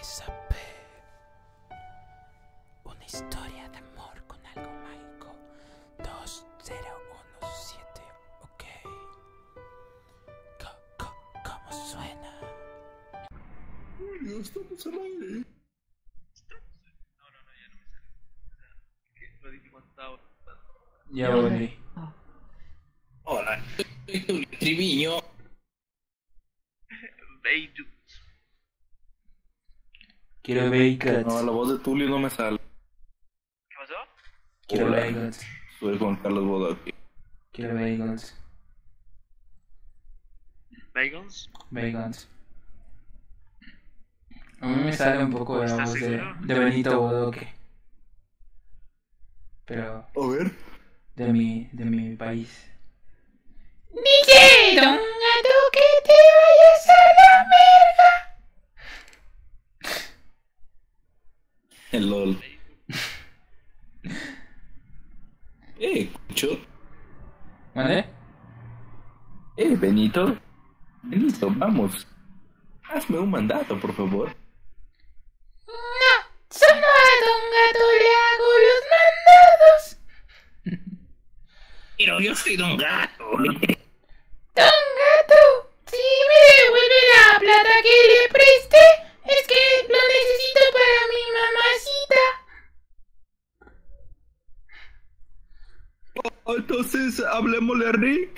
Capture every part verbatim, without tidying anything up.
S P. Una historia de amor con algo mágico. Dos cero uno siete. Ok. Co co ¿Cómo suena? Julio, estamos al aire. No, no, no, ya no me sale. O sea, que lo dije cuando estaba. Ya volví. Hola, soy Julio Triviño. Beidu. Quiero bagels. No, la voz de Tulio no me sale. ¿Qué pasó? Quiero Hola. bagels. Soy Juan Carlos Bodoque. Quiero bagels. ¿Bagels? Bagels. A mí me sale un poco de la ¿Estás voz de, seguro? de Benito Bodoque. Pero A ver. de mi, de mi país. Dijeron a tú que te vayas a la merga. El LOL. Eh, escucho. ¿Vale? Eh, Benito. Benito, vamos. Hazme un mandato, por favor. No, solo a Don Gato le hago los mandados. Pero yo soy Don Gato. Don Gato, si me devuelve la plata que le presté, es que lo necesito para mi mamacita. Entonces, hablemosle a Rick.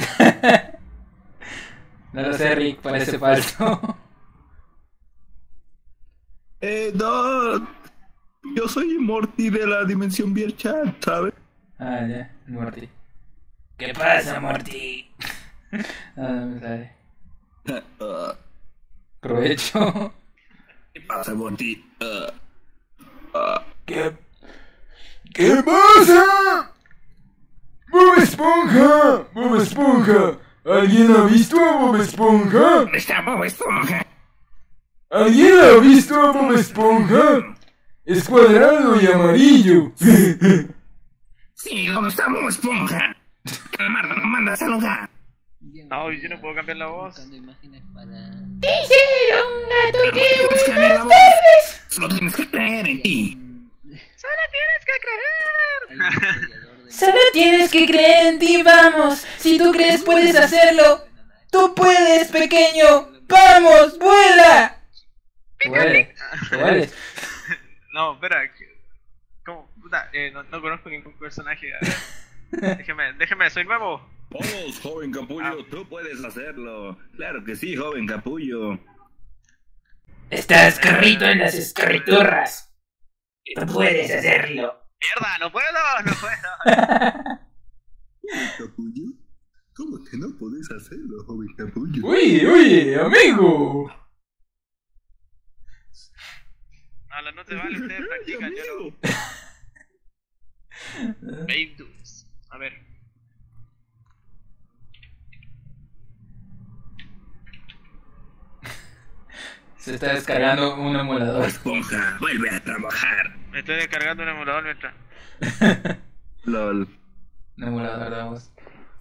No lo sé, Rick, parece falso. Eh, no. Yo soy Morty de la dimensión VRChat, ¿sabes? Ah, ya, Morty. ¿Qué pasa, Morty? Ah, no me sale. Ah, Provecho. ¿Qué pasa, Morty? Ah, ah. ¿Qué? ¿Qué pasa? ¡Bob Esponja! ¡Bob Esponja! ¿Alguien ha visto a Bob Esponja? ¿Dónde está Bob Esponja? ¿Alguien ha visto a Bob Esponja? Es cuadrado y amarillo. Sí, ¿dónde está Bob Esponja? Calamardo, no manda a saludar. No, yo no puedo cambiar la voz. Dijeron Gato que Tienes que cambiar la buenas voz. tardes. Solo tienes que creer en ti. ¡Solo tienes que creer! Solo tienes que creer en ti, vamos. Si tú crees puedes hacerlo. Tú puedes, pequeño. Vamos, vuela. ¿Cuál? ¿Cuál? No, espera. que- ¿Cómo? Puta, eh, no, no conozco ningún personaje. A ver, Déjeme, déjeme, soy nuevo. Vamos, joven capullo, tú puedes hacerlo. Claro que sí, joven capullo. Estás escrito en las escrituras. Tú puedes hacerlo. ¡Mierda! ¡No puedo! ¡No puedo! ¿Joven capullo? ¿Cómo que no podés hacerlo, joven capullo? Uy, uy, amigo. No, la no te vale, ustedes practican, yo no. Beidus. A ver. Se está descargando un emulador. Esponja, vuelve a trabajar. Me estoy descargando un emulador mientras. LOL. Un emulador de voz.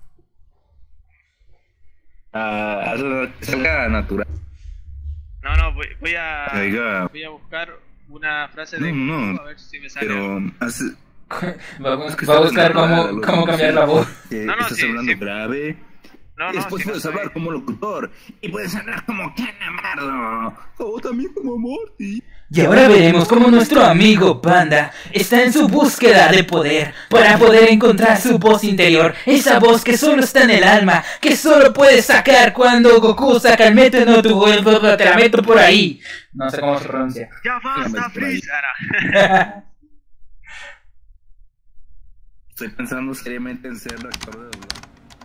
Ah, haz que salga natural. No, no, voy, voy a. Oiga. Voy a buscar una frase de. No, no, Goku, a ver si me sale. Pero haz, Va, a- haz que va a salga buscar natural, cómo, lo cómo que cambiar sea. la voz. Que No, no, estás sí, hablando sí. grave. No, Y no, después sí, no puedes soy- hablar como locutor. Y puedes hablar como Calamardo. O también como Morty. Y ahora veremos cómo nuestro amigo Panda está en su búsqueda de poder para poder encontrar su voz interior, esa voz que solo está en el alma, que solo puedes sacar cuando Goku saca el Meto no tu te la meto por ahí. No sé cómo se pronuncia. ¡Ya basta, Dígame por ahí. Freezer! Estoy pensando seriamente en ser actor de doblaje.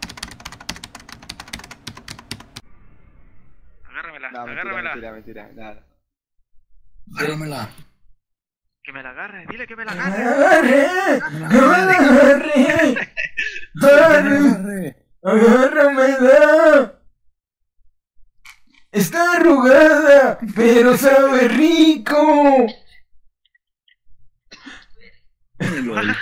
Agárramela, No, mentira, agárramela. mentira, mentira, nada. Agárramela. Que me la agarre, dile que me la agarre. ¡Agarre! ¡Agarre! ¡Agarre! ¡Agárramela! Está arrugada, pero sabe rico. LOL.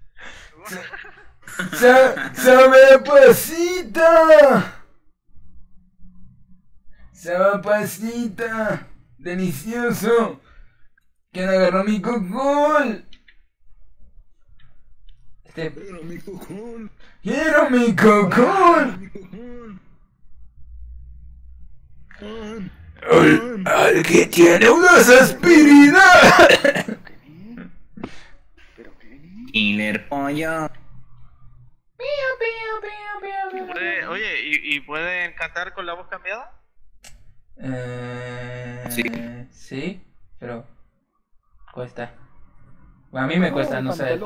Sa- ¡Sabe a pasita! ¡Sabe a pasita! Delicioso. ¿Quién agarró mi cocol? Este... Pero mi cojón. ¡Quiero mi cocol! Mi cojón. Juan, ¡Al, Juan. al que tiene unas aspirinas! Killer pollo. Puede- Oye, ¿y, ¿y pueden cantar con la voz cambiada? Eh, Sí. Sí, pero cuesta. Bueno, a mí me cuesta, no sé.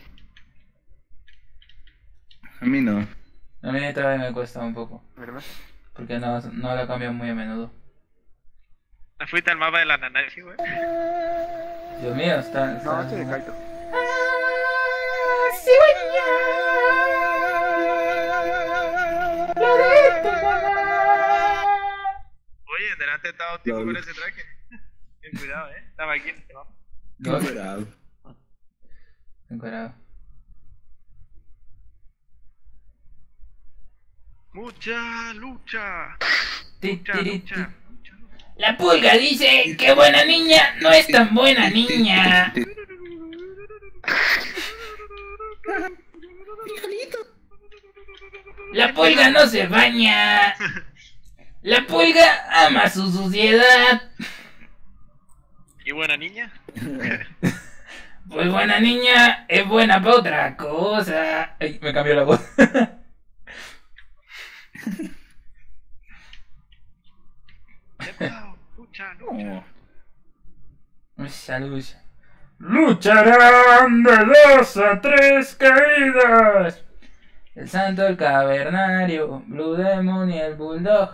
A mí no. A mí todavía me cuesta un poco. ¿Verdad? Porque no, no la cambio muy a menudo. ¿Me fuiste al mapa de la Nanaki, güey? Dios mío, está... está... No, este de Kaito. Oye, delante estaba un tipo con ese traje. Ten cuidado, eh. Estaba aquí en este mapa. Dos. Cuidado. Encuadrado. Mucha lucha. Ti, Lucha, tiri, lucha. ti. La pulga dice que buena niña no es tan buena niña. La pulga no se baña. La pulga ama su suciedad. ¿Y buena niña? Pues buena niña es buena para otra cosa. Ay, me cambió la voz. Cuidado, lucha, lucha. Lucha, lucha. Lucharán de dos a tres caídas. El santo, el cavernario, Blue Demon y el Bulldog.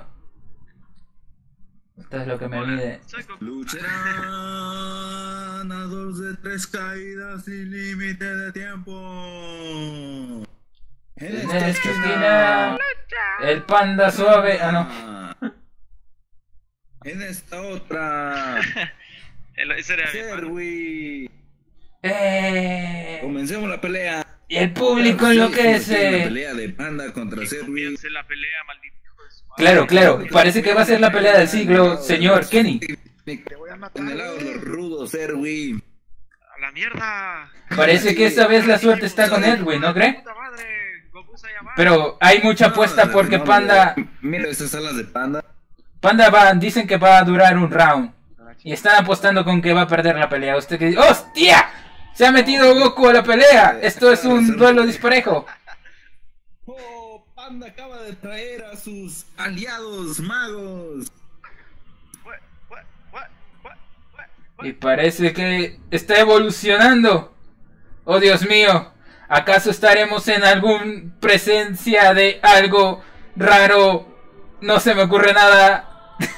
Esto es lo que me Hola, mide. soy Goku. Lucharán a dos de tres caídas sin límite de tiempo. En En esta esquina, el panda suave. Ah, no. En esta otra. El- Ese era mi hermano. Serwi. ¡Eh! Comencemos la pelea. Y el público Sí, La enloquece. pelea de Panda contra Que Serwi. comience la pelea, maldito hijo de su madre. Claro, claro. Parece que va a ser la pelea del siglo, señor Kenny. Te voy a matar. En el lado de los rudos, Serwi. ¡A la mierda! Parece que esta vez la suerte está con Edwin, ¿no cree? ¡Puta madre! Goku se llama. Pero hay mucha apuesta porque Panda... Mira estas alas de Panda. Panda va, dicen que va a durar un round. Y están apostando con que va a perder la pelea. ¿Usted qué dice? ¡Hostia! Se ha metido Goku a la pelea. Esto es un duelo disparejo. Oh, Panda acaba de traer a sus aliados magos. What, what, what, what, what, what? Y parece que está evolucionando. Oh, Dios mío. ¿Acaso estaremos en alguna presencia de algo raro? No se me ocurre nada.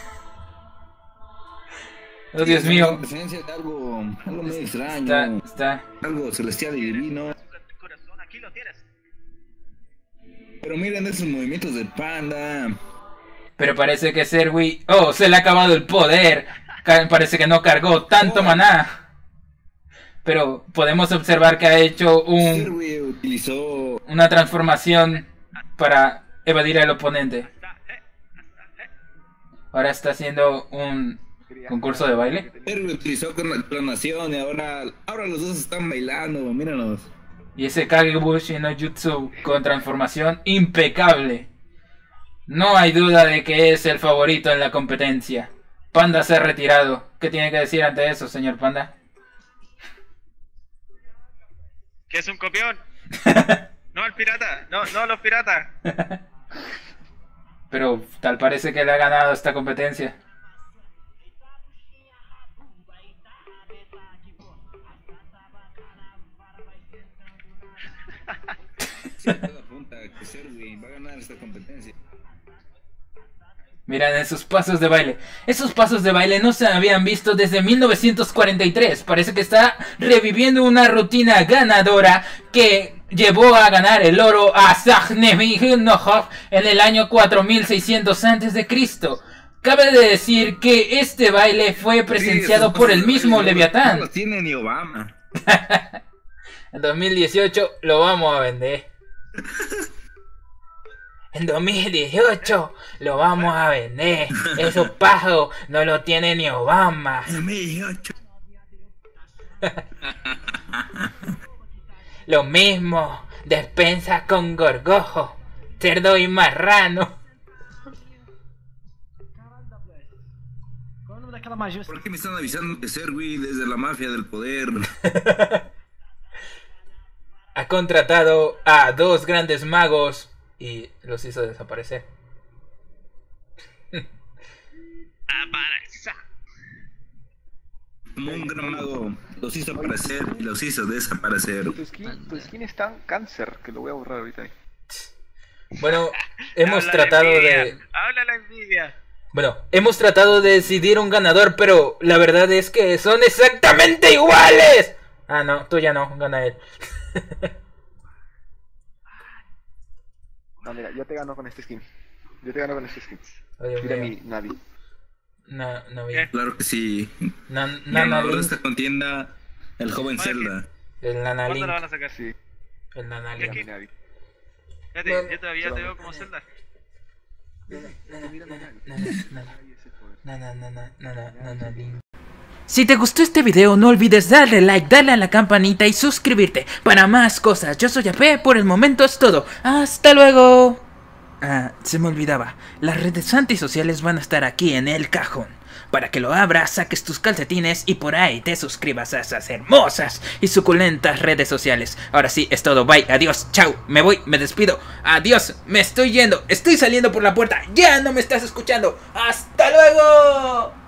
Oh, Dios mío. Presencia de algo, algo muy Está, extraño. está. Algo celestial y divino. Corazón, aquí lo tienes. Pero miren esos movimientos de Panda. Pero parece que Serwi... Oh, se le ha acabado el poder. Ca- Parece que no cargó tanto maná. Pero podemos observar que ha hecho un, Serwi utilizó. una transformación para evadir al oponente. Ahora está haciendo un concurso de baile. Serwi utilizó con la clonación y ahora. Ahora los dos están bailando, míranos. Y ese Kagebushi no Jutsu con transformación impecable. No hay duda de que es el favorito en la competencia. Panda se ha retirado. ¿Qué tiene que decir ante eso, señor Panda? ¿Qué es un copión? No al pirata, no, no a los piratas. Pero tal parece que le ha ganado esta competencia. Todo apunta a que Serwi va a ganar esta competencia. Miran esos pasos de baile. Esos pasos de baile no se habían visto desde mil novecientos cuarenta y tres. Parece que está reviviendo una rutina ganadora que llevó a ganar el oro a Zagnevich-Nohov en el año cuatro mil seiscientos antes de Cristo. Cabe de decir que este baile fue presenciado por el mismo Leviatán. No lo tiene ni Obama. En dos mil dieciocho lo vamos a vender. En dos mil dieciocho lo vamos a vender. Esos pájaros no lo tiene ni Obama. En dos mil dieciocho. Lo mismo, despensa con gorgojo, cerdo y marrano. ¿Por qué me están avisando que Serwi desde la mafia del poder? Ha contratado a dos grandes magos y los hizo desaparecer. Aparece. Como un gran mago, los hizo aparecer y los hizo desaparecer. Tu skin, tu skin es tan cáncer que lo voy a borrar ahorita. Bueno, hemos Habla tratado la envidia, de... Habla la envidia. Bueno, hemos tratado de decidir un ganador, pero la verdad es que son exactamente iguales. Ah, no, tú ya no, gana él. No, mira, yo te gano con este skin. Yo te gano con este skin. Oye, Mira mío. mi Navi. No, no vi. ¿Qué? Claro que sí. Na- Ganador de Nanalink. esta contienda, el joven Oye, Zelda. El ¿Cuándo Nanalink. la van a sacar? Sí, El ¿Y Nanalink. aquí? mi Navi. Fíjate, No, yo todavía no. te veo como Zelda. Si te gustó este video, no olvides darle like, darle a la campanita y suscribirte para más cosas. Yo soy A P, por el momento es todo. ¡Hasta luego! Ah, se me olvidaba. Las redes antisociales van a estar aquí en el cajón. Para que lo abras, saques tus calcetines y por ahí te suscribas a esas hermosas y suculentas redes sociales. Ahora sí, es todo. Bye, adiós, chao, me voy, me despido. Adiós, me estoy yendo, estoy saliendo por la puerta. Ya no me estás escuchando. ¡Hasta luego!